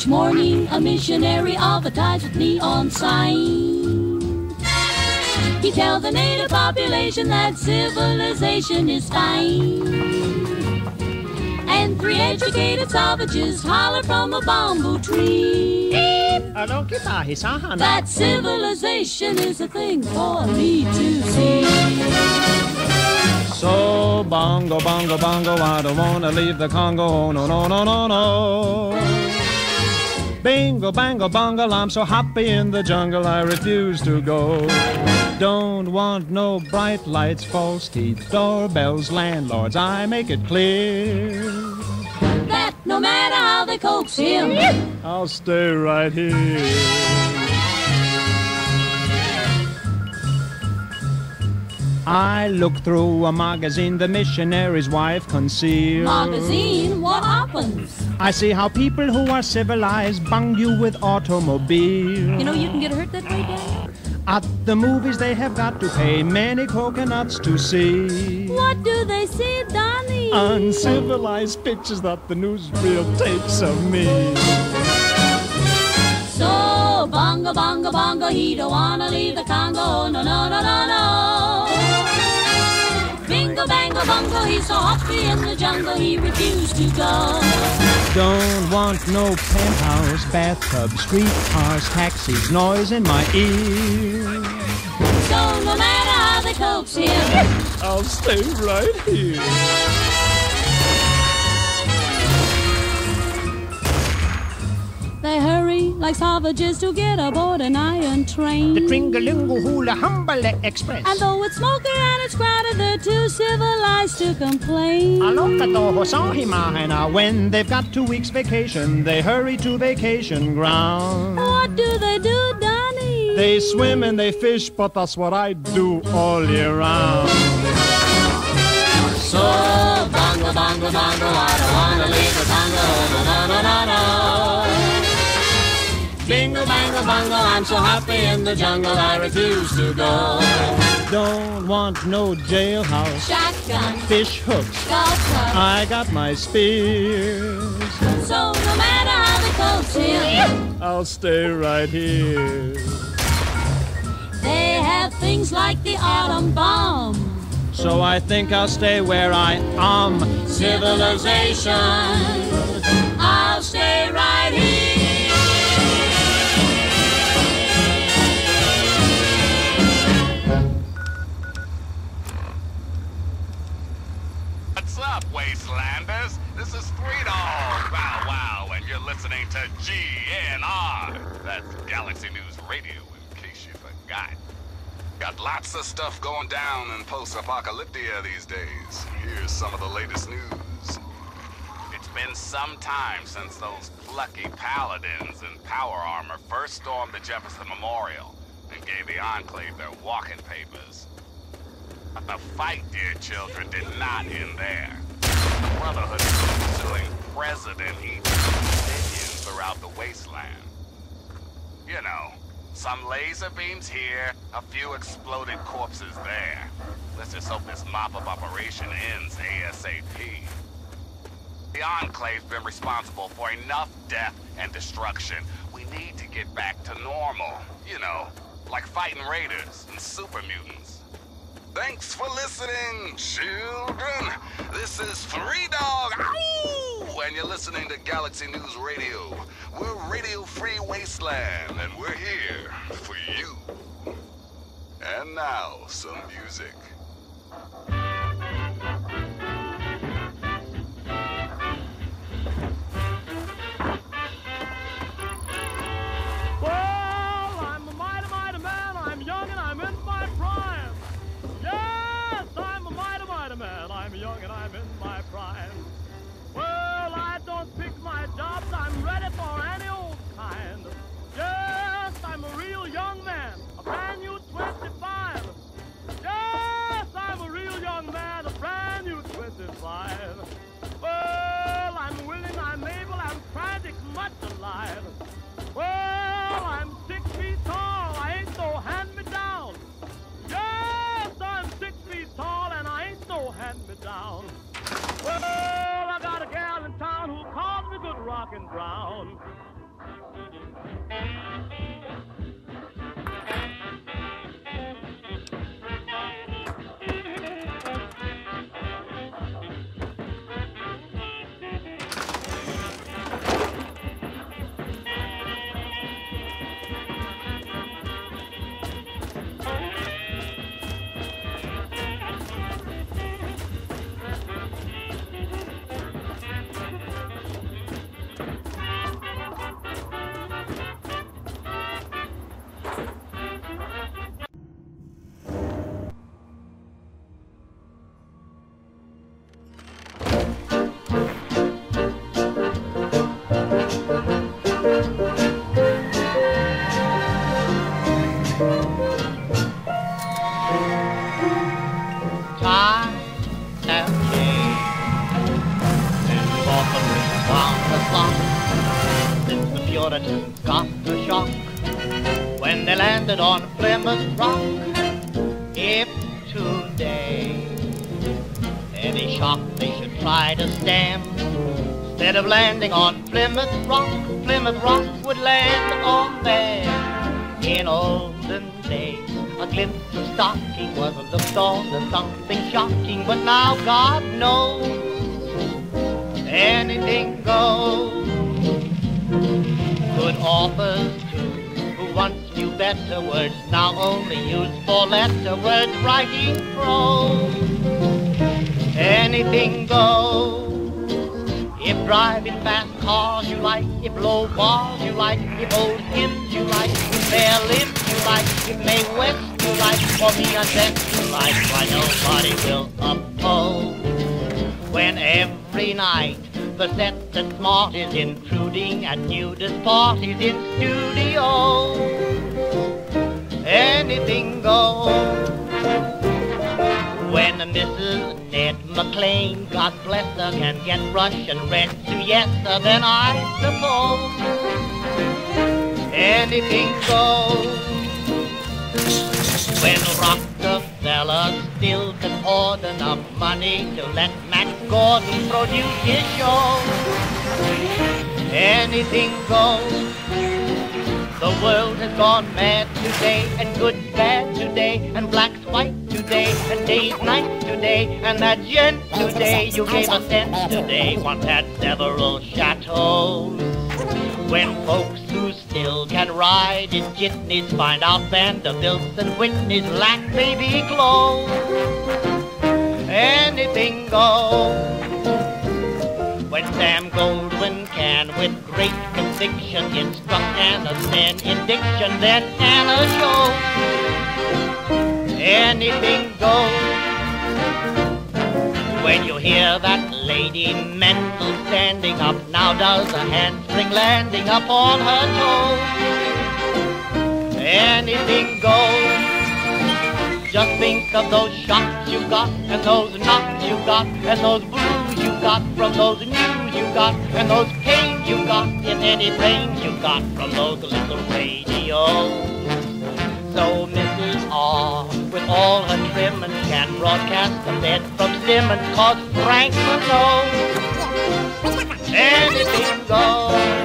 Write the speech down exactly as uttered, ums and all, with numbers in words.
Each morning a missionary advertised with neon sign. He tells the native population that civilization is fine. And three educated savages holler from a bamboo tree that civilization is a thing for me to see. So bongo, bongo, bongo, I don't wanna leave the Congo, oh, no, no, no, no, no. Bingo, bango, bongo, I'm so happy in the jungle, I refuse to go. Don't want no bright lights, false teeth, doorbells, landlords, I make it clear that no matter how they coax him, I'll stay right here. I look through a magazine the missionary's wife concealed. Magazine? What happens? I see how people who are civilized bung you with automobiles. You know you can get hurt that way, Dad? At the movies they have got to pay many coconuts to see. What do they see, Donnie? Uncivilized pictures that the newsreel takes of me. So, bongo, bongo, bongo, he don't wanna leave the Congo, no, no, no, no, no. Bingo, bango, bongo, he's so happy in the jungle, he refused to go. Don't want no penthouse, bathtub, streetcars, taxis, noise in my ear. So no matter how they coax him, I'll stay right here. They hurry like savages to get aboard an iron train. The Tringalingo Hula Humbale Express. And though it's smoky and it's crowded, they're too civilized to complain. When they've got two weeks vacation, they hurry to vacation ground. What do they do, Donnie? They swim and they fish, but that's what I do all year round. So, bongo, bongo, bongo, I don't wanna leave the Congo, no, no, no, no, no. Bingo, bango, bongo, I'm so happy in the jungle, I refuse to go. Don't want no jailhouse, shotgun, fish hooks, golf club. I got my spears. So no matter how they coax him, I'll stay right here. They have things like the atom bomb. So I think I'll stay where I am. Civilization, I'll stay right here. What's up, Wastelanders? This is Three Dog Bow Wow, and you're listening to G N R. That's Galaxy News Radio, in case you forgot. Got lots of stuff going down in post-apocalyptia these days. Here's some of the latest news. It's been some time since those plucky paladins in power armor first stormed the Jefferson Memorial and gave the Enclave their walking papers. But the fight, dear children, did not end there. The Brotherhood is pursuing President-eating minions throughout the wasteland. You know, some laser beams here, a few exploded corpses there. Let's just hope this mop-up operation ends ASAP. The Enclave's been responsible for enough death and destruction. We need to get back to normal. You know, like fighting raiders and super mutants. Thanks for listening, children. This is Three Dog, ow! And you're listening to Galaxy News Radio. We're Radio Free Wasteland, and we're here for you. And now, some music. Well, I'm a mighty, mighty man. I'm young and I'm in my prime. Yes, I'm a mighty, mighty man. I'm young and I'm in my prime. Well, I don't pick my jobs. I'm ready for any old kind. Yes, I'm a real young man. A brand new twenty-five. Yes, I'm a real young man. A brand new twenty-five. Well, I'm willing, I'm able, I'm frantic, much alive. Well, I'm six feet tall. I ain't no hand-me-down. Yes, I'm six feet tall and I ain't no hand-me-down. Well, I got a gal in town who calls me Good Rockin' Brown. Americans got the shock when they landed on Plymouth Rock. If today any shock they should try to stem, instead of landing on Plymouth Rock, Plymouth Rock would land on them. In olden days, a glimpse of stocking was looked on as something shocking, but now God knows anything goes. Good authors too, who once knew better words, now only use four-letter words writing prose. Anything goes. If driving fast cars you like, if low bars you like, if old hymns you like, if bare limbs you like, if Mae West you like, or neon dance you like, why nobody will oppose. When every night the set and smart is intruding at nudist parties in studios, anything goes. When Missus Ned McLean, God bless her, can get Russian red siesta, then I suppose anything goes. When Rockefeller still can hoard enough money to let Matt Gordon produce his show, anything goes. The world has gone mad today, and good's bad today, and black's white today, and day's night today, and that gent today you gave a cent today once had several chateaus. When folks who still can ride in jitneys find out Vanderbilts and Whitneys lack baby clothes, anything goes. When Sam Goldwyn can, with great conviction, instruct Anna Sten in diction, then Anna shows anything goes. When you hear that Lady Mendel standing up, now does a handspring landing up on her toes, anything goes. Just think of those shocks you got, and those knocks you got, and those blues you got from those news you got, and those pains you got in any pains you got from those little radios. So Missus R, with all her trimmings, can broadcast the bed from Simmons, cause Franklin knows anything goes.